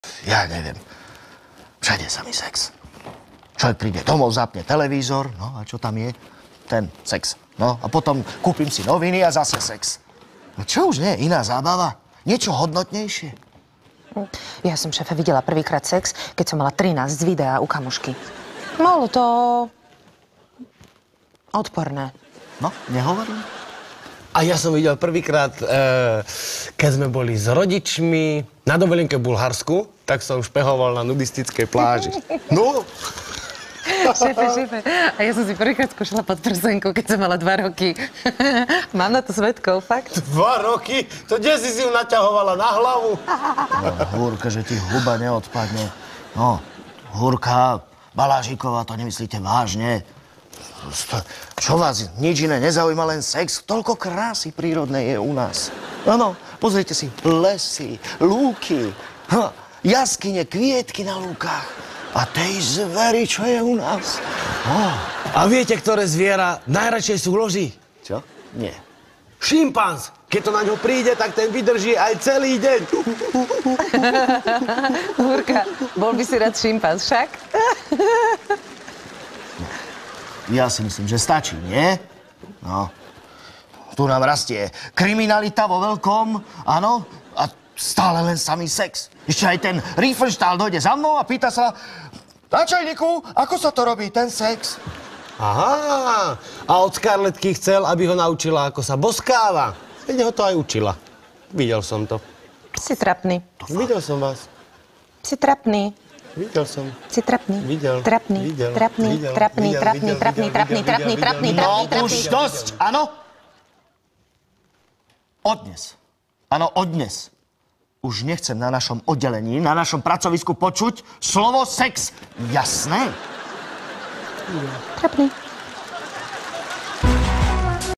Ja neviem. Všade samý sex. Človek príde domov, zapne televízor, no a čo tam je? Ten sex. No a potom kúpim si noviny a zase sex. No čo už nie? Iná zábava? Niečo hodnotnejšie? Ja som, šéfe, videla prvýkrát sex, keď som mala 13 z videa u kamošky. Bolo to odporné. No, nehovorím. A ja som videl prvýkrát, keď sme boli s rodičmi na dovolenke v Bulharsku, tak som špehoval na nudistickej pláži. No. Šéfe, a ja som si prvýkrát skúšala pod prsenku, keď som mala 2 roky. Mám na to svedkov, fakt? 2 roky? To kde si ju naťahovala na hlavu? No, Húrka, že ti huba neodpadne. No, Húrka, Balážiková, to nemyslíte vážne? Čo vás nič iné nezaujíma, len sex? Toľko krásy prírodnej je u nás. Áno, pozrite si, lesy, lúky, jaskyne, kvietky na lúkach. A tej zveri, čo je u nás. A viete, ktoré zviera najradšej súloží? Čo? Nie. Šimpanz. Keď to na ňo príde, tak ten vydrží aj celý deň. Húrka, bol by si rád šimpanz, však? Ja si myslím, že stačí, nie? No. Tu nám rastie kriminalita vo veľkom, áno? A stále len samý sex. Ešte aj ten Riefenstahl dojde za mnou a pýta sa: Náčelníku, ako sa to robí, ten sex? Aha. A od Scarletky chcel, aby ho naučila, ako sa boskáva. Veď ho to aj učila. Videl som to. Si trapný. Videl som vás. Si trapný. Videl som. Si trapný. Videl. Trapný. Videl. Trapný. Videl. Trapný. Videl. Trapný. Videl. Trapný. Videl. Trapný. Videl. Trapný. Videl. Trapný. Videl. Trapný. No už dosť, áno? Odnes. Áno, odnes. Už nechcem na našom oddelení, na našom pracovisku počuť slovo sex. Jasné? Trapný.